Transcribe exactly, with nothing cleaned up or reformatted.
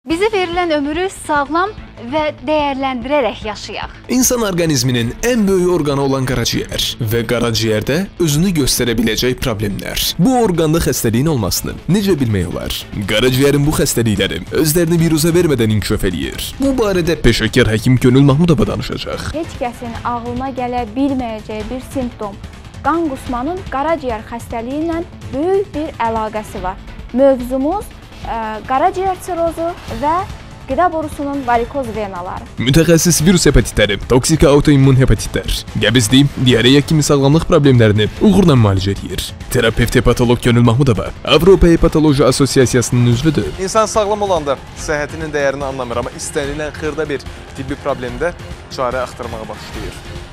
Bizi verilən ömrü sağlam və dəyərləndirərək yaşayaq. İnsan orqanizminin ən böyük orqanı olan qaraciyər və qaraciyərdə özünü göstərə biləcək problemlər. Bu orqanda xəstəliyin olmasını necə bilmək olar? Qaraciyərin bu xəstəlikləri özlərini virusa vermədən inkişaf eləyir. Bu barədə peşəkar həkim Könül Mahmudova danışacaq. Heç kəsin ağlına gələ bilməyəcəyi bir simptom. Qan qusmanın qaraciyər xəstəliyi ilə böyük bir əlaqəsi var. Mövzumuz qaraciyər sirozu və qida borusunun varikoz venaları. Mütəxəssis virus hepatitləri, toksik autoimmun hepatitlər, qəbizlik, diareya kimi sağlamlıq problemlərini uğurla müalicə edir. Terapevt hepatolog Könül Mahmudova Avropa Hepatoloji Assosiasiyasının üzvüdür. İnsan sağlam olanda səhhətinin dəyərini anlamır, amma istənilən xırda bir tibbi problemdə çarə axtarmağa başlayır.